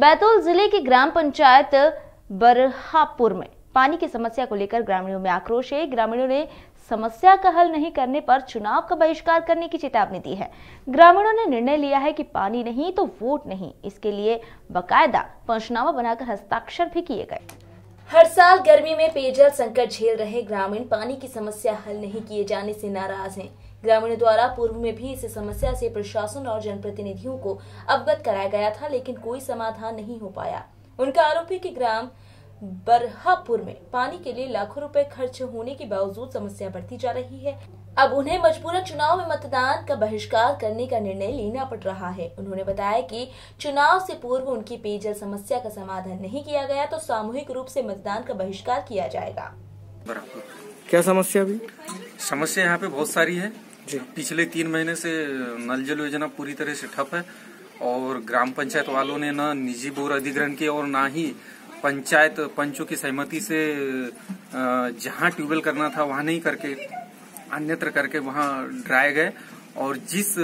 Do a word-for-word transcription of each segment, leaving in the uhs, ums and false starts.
बैतूल जिले की ग्राम पंचायत बरहापुर में पानी की समस्या को लेकर ग्रामीणों में आक्रोश है। ग्रामीणों ने समस्या का हल नहीं करने पर चुनाव का बहिष्कार करने की चेतावनी दी है। ग्रामीणों ने निर्णय लिया है कि पानी नहीं तो वोट नहीं। इसके लिए बाकायदा पंचनामा बनाकर हस्ताक्षर भी किए गए। हर साल गर्मी में पेयजल संकट झेल रहे ग्रामीण पानी की समस्या हल नहीं किए जाने से नाराज हैं। ग्रामीणों द्वारा पूर्व में भी इस समस्या से प्रशासन और जनप्रतिनिधियों को अवगत कराया गया था, लेकिन कोई समाधान नहीं हो पाया। उनका आरोप है कि ग्राम बरहापुर में पानी के लिए लाखों रुपए खर्च होने के बावजूद समस्या बढ़ती जा रही है। अब उन्हें मजबूरन चुनाव में मतदान का बहिष्कार करने का निर्णय लेना पड़ रहा है। उन्होंने बताया कि चुनाव से पूर्व उनकी पेयजल समस्या का समाधान नहीं किया गया तो सामूहिक रूप से मतदान का बहिष्कार किया जाएगा। क्या समस्या अभी? समस्या यहाँ पे बहुत सारी है। पिछले तीन महीने से नल जल योजना पूरी तरह से ठप है और ग्राम पंचायत वालों ने न निजी बोर अधिग्रहण किए और न ही पंचायत पंचों की सहमति से जहां ट्यूबवेल करना था वहां नहीं करके अन्यत्र करके वहां ड्राए गए और जिस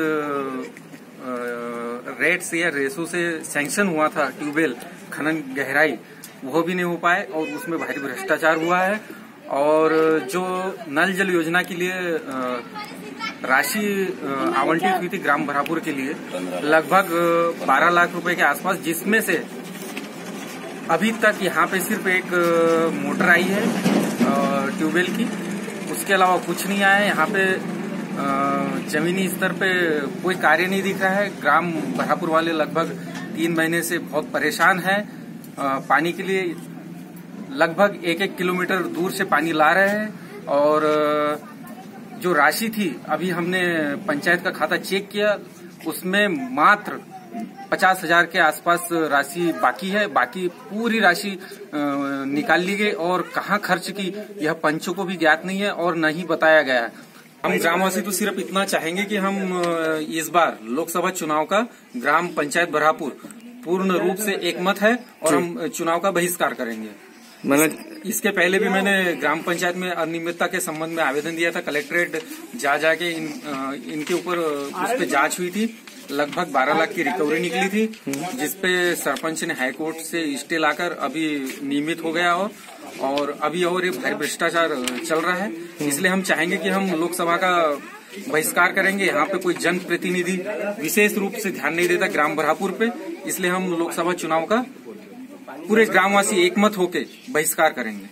रेट से या रेसो से सैंक्शन हुआ था ट्यूबवेल खनन गहराई वो भी नहीं हो पाए और उसमें भारी भ्रष्टाचार हुआ है। और जो नल जल योजना के लिए राशि आवंटित हुई थी ग्राम बरहापुर के लिए लगभग बारह लाख रुपए के आसपास, जिसमें से अभी तक यहाँ पे सिर्फ एक मोटर आई है ट्यूबवेल की, उसके अलावा कुछ नहीं आया है। यहाँ पे जमीनी स्तर पे कोई कार्य नहीं दिख रहा है। ग्राम बरहापुर वाले लगभग तीन महीने से बहुत परेशान है। पानी के लिए लगभग एक एक किलोमीटर दूर से पानी ला रहे हैं और जो राशि थी अभी हमने पंचायत का खाता चेक किया, उसमें मात्र पचास हजार के आसपास राशि बाकी है। बाकी पूरी राशि निकाल ली गई और कहाँ खर्च की यह पंचों को भी ज्ञात नहीं है और न ही बताया गया है। हम ग्रामवासी तो सिर्फ इतना चाहेंगे कि हम इस बार लोकसभा चुनाव का ग्राम पंचायत बरहापुर पूर्ण रूप से एकमत है और हम चुनाव का बहिष्कार करेंगे। मैंने इसके पहले भी मैंने ग्राम पंचायत में अनियमितता के संबंध में आवेदन दिया था। कलेक्ट्रेट जा जाके इन, इनके ऊपर उस पर जांच हुई थी। लगभग बारह लाख की रिकवरी निकली थी, जिसपे सरपंच ने हाईकोर्ट से स्टे लाकर अभी नियमित हो गया और और अभी और एक भारी भ्रष्टाचार चल रहा है। इसलिए हम चाहेंगे कि हम लोकसभा का बहिष्कार करेंगे। यहाँ पे कोई जनप्रतिनिधि विशेष रूप से ध्यान नहीं देता ग्राम बरहापुर पे, इसलिए हम लोकसभा चुनाव का पूरे ग्रामवासी एकमत होके बहिष्कार करेंगे।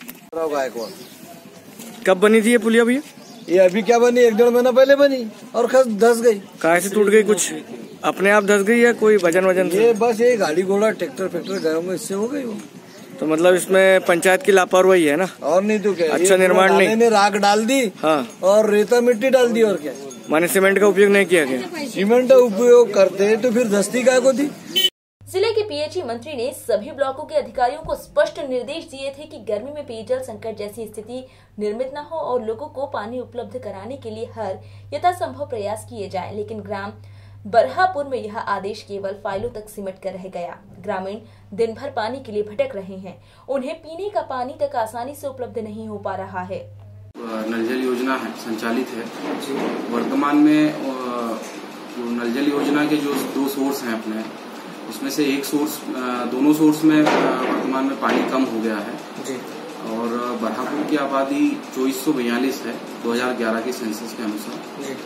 कब बनी थी ये पुलिया भैया? ये अभी क्या बनी, एक डेढ़ महीना पहले बनी और खस धस गई। कहाँ से टूट गई? कुछ अपने आप धस गई या कोई वजन वजन? ये बस ये गाड़ी घोड़ा ट्रैक्टर फैक्टर गए होंगे, इससे हो गई वो। तो मतलब इसमें पंचायत की लापरवाही है ना? और नहीं तो क्या, अच्छा निर्माण नहीं, ने राख डाल दी हाँ और रेता मिट्टी डाल दी और क्या। माने सीमेंट का उपयोग नहीं किया गया? सीमेंट का उपयोग करते तो फिर धसती काय को थी। जिले के पीएचई मंत्री ने सभी ब्लॉकों के अधिकारियों को स्पष्ट निर्देश दिए थे कि गर्मी में पेयजल संकट जैसी स्थिति निर्मित न हो और लोगों को पानी उपलब्ध कराने के लिए हर यथासंभव प्रयास किए जाएं। लेकिन ग्राम बरहापुर में यह आदेश केवल फाइलों तक सिमट कर रह गया। ग्रामीण दिन भर पानी के लिए भटक रहे हैं। उन्हें पीने का पानी तक आसानी से उपलब्ध नहीं हो पा रहा है। नल जल योजना है संचालित है वर्तमान में। जो नल जल योजना के जो दो सोर्स हैं अपने, उसमें से एक सोर्स, दोनों सोर्स में वर्तमान में पानी कम हो गया है जी। और बरहापुर की आबादी चौबीस सौ बयालीस है दो हजार ग्यारह के सेंसस के अनुसार जी।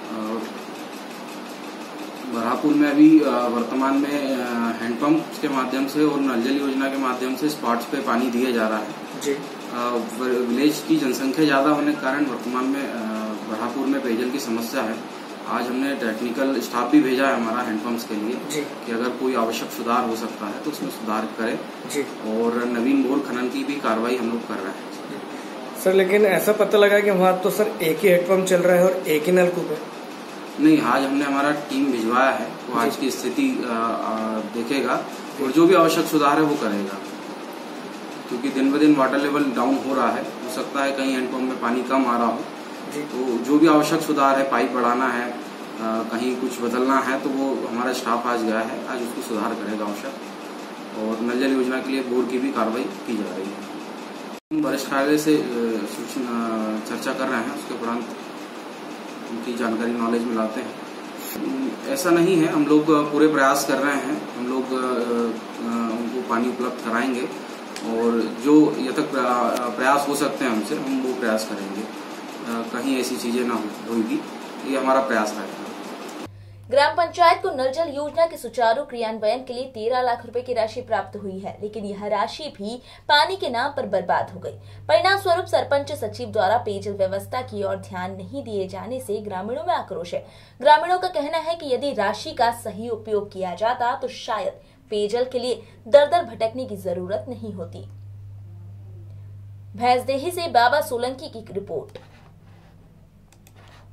बरहापुर में अभी वर्तमान में हैंडपंप के माध्यम से और नल जल योजना के माध्यम से स्पॉट्स पे पानी दिया जा रहा है जी। विलेज की जनसंख्या ज्यादा होने के कारण वर्तमान में बरहापुर में पेयजल की समस्या है। आज हमने टेक्निकल स्टाफ भी भेजा है हमारा हैंडपंप्स के लिए जी। कि अगर कोई आवश्यक सुधार हो सकता है तो उसमें सुधार करें जी। और नवीन बोर खनन की भी कार्रवाई हम लोग कर रहे हैं सर। लेकिन ऐसा पता लगा कि वहाँ तो सर एक ही हैंडपंप चल रहा है और एक ही नलकूप है। नहीं, आज हमने हमारा टीम भिजवाया है, वो आज की स्थिति देखेगा और जो भी आवश्यक सुधार है वो करेगा, क्योंकि दिन ब दिन वाटर लेवल डाउन हो रहा है। हो सकता है कहीं हैंडपंप में पानी कम आ रहा हो, तो जो भी आवश्यक सुधार है, पाइप बढ़ाना है, आ, कहीं कुछ बदलना है, तो वो हमारा स्टाफ आज गया है, आज उसको सुधार करेगा आवश्यक। और नल जल योजना के लिए बोर्ड की भी कार्रवाई की जा रही है। वरिष्ठ कार्यालय से सूचना चर्चा कर रहे हैं, उसके उपरांत उनकी जानकारी नॉलेज में लाते हैं। ऐसा नहीं है, हम लोग पूरे प्रयास कर रहे हैं, हम लोग उनको पानी उपलब्ध कराएंगे और जो यथक प्रयास हो सकते हैं हमसे, हम वो प्रयास करेंगे। कहीं ऐसी चीजें ना होगी, ये हमारा प्रयास रहेगा। ग्राम पंचायत को नल जल योजना के सुचारू क्रियान्वयन के लिए तेरह लाख रुपए की राशि प्राप्त हुई है, लेकिन यह राशि भी पानी के नाम पर बर्बाद हो गई। परिणाम स्वरूप सरपंच सचिव द्वारा पेयजल व्यवस्था की ओर ध्यान नहीं दिए जाने से ग्रामीणों में आक्रोश है। ग्रामीणों का कहना है कि यदि राशि का सही उपयोग किया जाता तो शायद पेयजल के लिए दर दर भटकने की जरूरत नहीं होती। भैंसदेही से बाबा सोलंकी की रिपोर्ट।